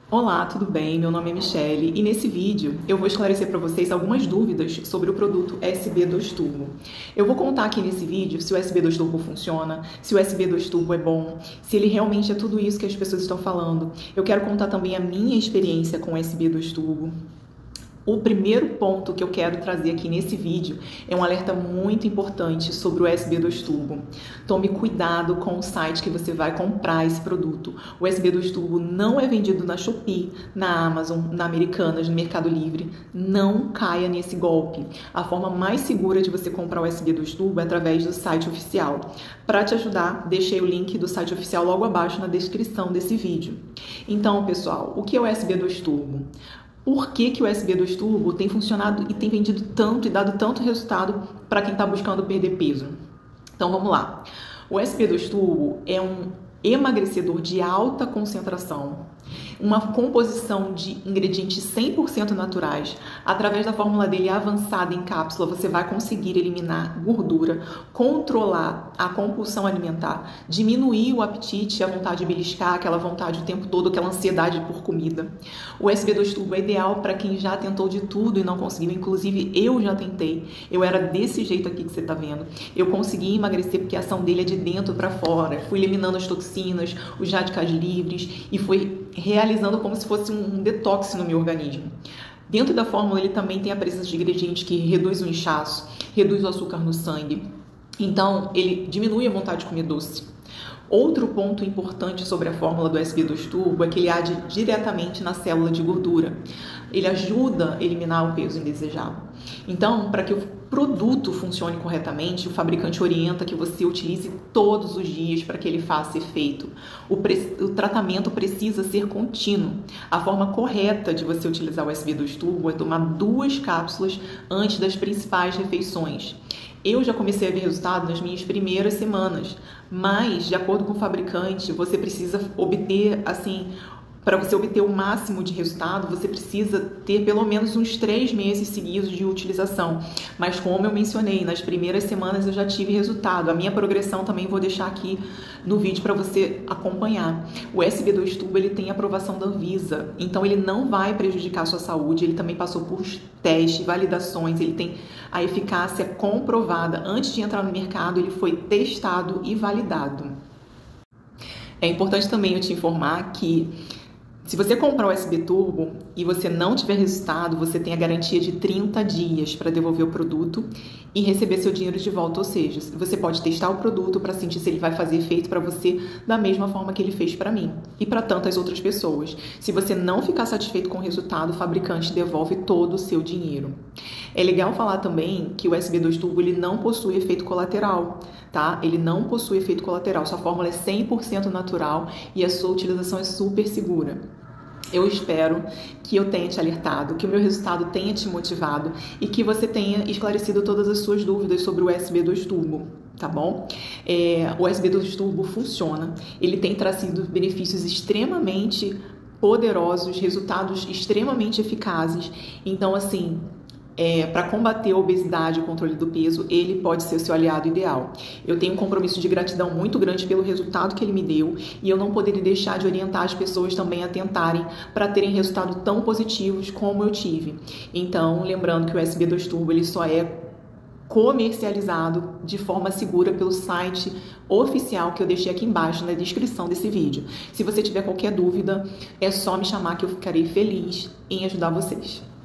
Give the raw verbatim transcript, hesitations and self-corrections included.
Olá, tudo bem? Meu nome é Michele e nesse vídeo eu vou esclarecer para vocês algumas dúvidas sobre o produto U S B dois Turbo. Eu vou contar aqui nesse vídeo se o U S B dois Turbo funciona, se o U S B dois Turbo é bom, se ele realmente é tudo isso que as pessoas estão falando. Eu quero contar também a minha experiência com o U S B dois Turbo. O primeiro ponto que eu quero trazer aqui nesse vídeo é um alerta muito importante sobre o U S B dois Turbo. Tome cuidado com o site que você vai comprar esse produto. O U S B dois Turbo não é vendido na Shopee, na Amazon, na Americanas, no Mercado Livre. Não caia nesse golpe. A forma mais segura de você comprar o U S B dois Turbo é através do site oficial. Para te ajudar, deixei o link do site oficial logo abaixo na descrição desse vídeo. Então, pessoal, o que é o U S B dois Turbo? Por que que o U S B dois Turbo tem funcionado e tem vendido tanto e dado tanto resultado para quem está buscando perder peso? Então vamos lá. O U S B dois Turbo é um emagrecedor de alta concentração, uma composição de ingredientes cem por cento naturais. Através da fórmula dele avançada em cápsula, você vai conseguir eliminar gordura, controlar a compulsão alimentar, diminuir o apetite, a vontade de beliscar, aquela vontade o tempo todo, aquela ansiedade por comida. O U S B dois Turbo é ideal para quem já tentou de tudo e não conseguiu. Inclusive, eu já tentei. Eu era desse jeito aqui que você está vendo. Eu consegui emagrecer porque a ação dele é de dentro para fora. Fui eliminando as toxinas, os radicais livres e fui realizando como se fosse um detox no meu organismo. Dentro da fórmula ele também tem a presença de ingredientes que reduz o inchaço, reduz o açúcar no sangue. Então ele diminui a vontade de comer doce. Outro ponto importante sobre a fórmula do U S B dois Turbo é que ele age diretamente na célula de gordura. Ele ajuda a eliminar o peso indesejado. Então, para que o produto funcione corretamente, o fabricante orienta que você utilize todos os dias para que ele faça efeito. O, pre... o tratamento precisa ser contínuo. A forma correta de você utilizar o U S B dois Turbo é tomar duas cápsulas antes das principais refeições. Eu já comecei a ver resultado nas minhas primeiras semanas, mas, de acordo com o fabricante, você precisa obter, assim, para você obter o máximo de resultado, você precisa ter pelo menos uns três meses seguidos de utilização. Mas, como eu mencionei, nas primeiras semanas eu já tive resultado. A minha progressão também vou deixar aqui no vídeo para você acompanhar. O U S B dois Turbo ele tem aprovação da Anvisa, então ele não vai prejudicar a sua saúde. Ele também passou por testes, validações, ele tem a eficácia comprovada. Antes de entrar no mercado, ele foi testado e validado. É importante também eu te informar que se você comprar o U S B Turbo e você não tiver resultado, você tem a garantia de trinta dias para devolver o produto e receber seu dinheiro de volta. Ou seja, você pode testar o produto para sentir se ele vai fazer efeito para você da mesma forma que ele fez para mim e para tantas outras pessoas. Se você não ficar satisfeito com o resultado, o fabricante devolve todo o seu dinheiro. É legal falar também que o U S B dois Turbo ele não possui efeito colateral, tá? Ele não possui efeito colateral. Sua fórmula é cem por cento natural e a sua utilização é super segura. Eu espero que eu tenha te alertado, que o meu resultado tenha te motivado e que você tenha esclarecido todas as suas dúvidas sobre o U S B dois Turbo, tá bom? É, o U S B dois Turbo funciona, ele tem trazido benefícios extremamente poderosos, resultados extremamente eficazes. Então, assim, É, para combater a obesidade e o controle do peso, ele pode ser o seu aliado ideal. Eu tenho um compromisso de gratidão muito grande pelo resultado que ele me deu e eu não poderia deixar de orientar as pessoas também a tentarem para terem resultados tão positivos como eu tive. Então, lembrando que o U S B dois Turbo ele só é comercializado de forma segura pelo site oficial que eu deixei aqui embaixo na descrição desse vídeo. Se você tiver qualquer dúvida, é só me chamar que eu ficarei feliz em ajudar vocês.